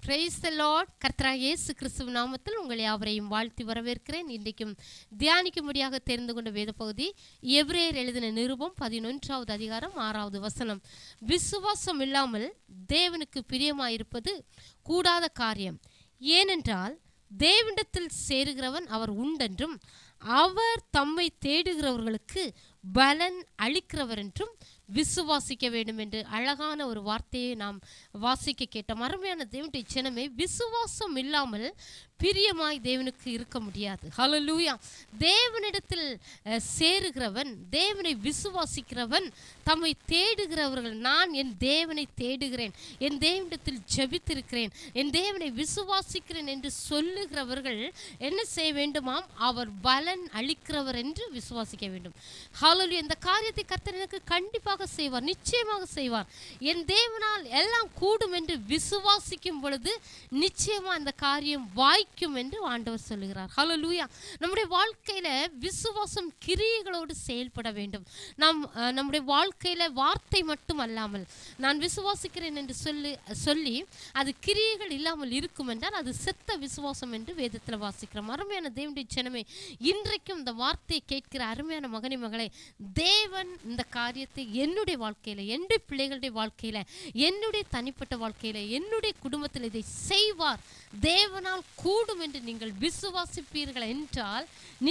Praise the Lord. கர்த்தராகிய இயேசு கிறிஸ்துவின் நாமத்தில் உங்களை யாவரையும் வாழ்த்தி வரவேற்கிறேன். இன்றைக்கும் தியானிக்கும்படியாக தெரிந்து கொண்ட வேத பகுதி எபிரேயர் எழுதின நிருபம் 11வது அதிகாரம் 6வது வசனம். விசுவாசம் இல்லாமல் தேவனுக்கு பிரியமாயிருப்பது கூடாத காரியம். ஏனென்றால் தேவனிடத்தில் சேருகிறவன் அவர் உண்டென்றும் அவர் தம்மை தேடுகிறவர்களுக்கு பலன் அளிக்கிறவர் என்றும் விசுவாசிக்க வேண்டும் என்று அழகான ஒரு வார்த்தையை நாம் வாசிக்க கேட்டோம். அருமையான தேவனுடைய ஜனமே, விசுவாசம் இல்லாமல் பிரியமாய் தேவனுக்கு இருக்க முடியாது. ஹல்லேலூயா. தேவனிடத்தில் சேருகிறவன், தேவனை விசுவாசிக்கிறவன், தம்மை தேடுகிறவர்கள், நான் என் தேவனை தேடுகிறேன், என் தேவனிடத்தில் ஜெபித்திருக்கிறேன், என் தேவனை விசுவாசிக்கிறேன் என்று சொல்லுகிறவர்கள் என்ன செய்ய வேண்டுமாம்? அவர் பலன் அளிக்கிறவர் என்று விசுவாசிக்க வேண்டும். ஹல்லேலூயா. இந்த காரியத்தை கர்த்தர் எனக்கு கண்டிப்பாக செய்வார், நிச்சயமாக செய்வார். என் தேவனால் எல்லாம் கூடும் என்று விசுவாசிக்கும் பொழுது நிச்சயமா அந்த காரியம் வாய்க்கும் என்று ஆண்டவர் சொல்லுகிறார். ஹல்லேலூயா. நம்முடைய வாழ்க்கையில விசுவாசம் கிரியைகளோடு செயல்பட வேண்டும். நம்முடைய வாழ்க்கையில வார்த்தை மட்டும் அல்லாமல் நான் விசுவாசிக்கிறேன் என்று சொல்லி அது கிரியைகள் இல்லாமல் இருக்கும் என்றால் அது செத்த விசுவாசம் என்று வேதத்தில் வாசிக்கிறோம். அருமையான தேவனுடைய ஜனமே, இன்றைக்கும் இந்த வார்த்தையை கேட்கிற அருமையான மகனே மகளே, தேவன் இந்த காரியத்தை என்னுடைய வாழ்க்கையில, என்னுடைய பிள்ளைகளுடைய வாழ்க்கையில, என்னுடைய தனிப்பட்ட வாழ்க்கையில, என்னுடைய குடும்பத்தில் இதை செய்வார். தேவனால் கூடும் என்று நீங்கள் விசுவாசிப்பீர்கள் என்றால்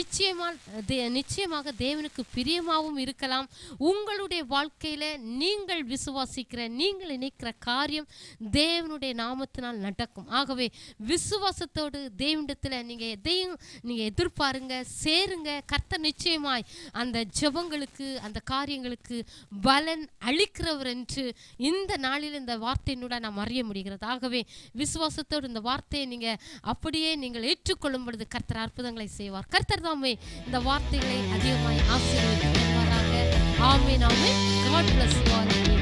நிச்சயமாக தேவனுக்கு பிரியமாகவும் இருக்கலாம். உங்களுடைய வாழ்க்கையில நீங்கள் விசுவாசிக்கிற, நீங்கள் நினைக்கிற காரியம் தேவனுடைய நாமத்தினால் நடக்கும். ஆகவே விசுவாசத்தோடு தேவனிடத்தில் நீங்க எதையும் நீங்க எதிர்பாருங்க, சேருங்க. கர்த்தர் நிச்சயமாய் அந்த ஜெபங்களுக்கு, அந்த காரியங்களுக்கு பலன் அளிக்கிறவர் என்று இந்த நாளில் இந்த வார்த்தையினூட நாம் அறிய முடிகிறது. ஆகவே விசுவாசத்தோடு இந்த வார்த்தையை நீங்க அப்படியே நீங்கள் ஏற்றுக்கொள்ளும் பொழுது கர்த்தர் அற்புதங்களை செய்வார். கர்த்தர் தாமே இந்த வார்த்தைகளை அதிகமாய் ஆசீர்வதிப்பாராக. ஆமென், ஆமென். God bless you all.